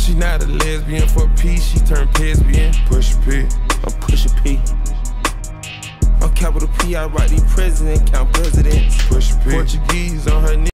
She not a lesbian, for peace, she turned lesbian. Pusha P. I'm Pusha P. I'm capital P, I write the president, count presidents. Pusha P. Portuguese on her knee.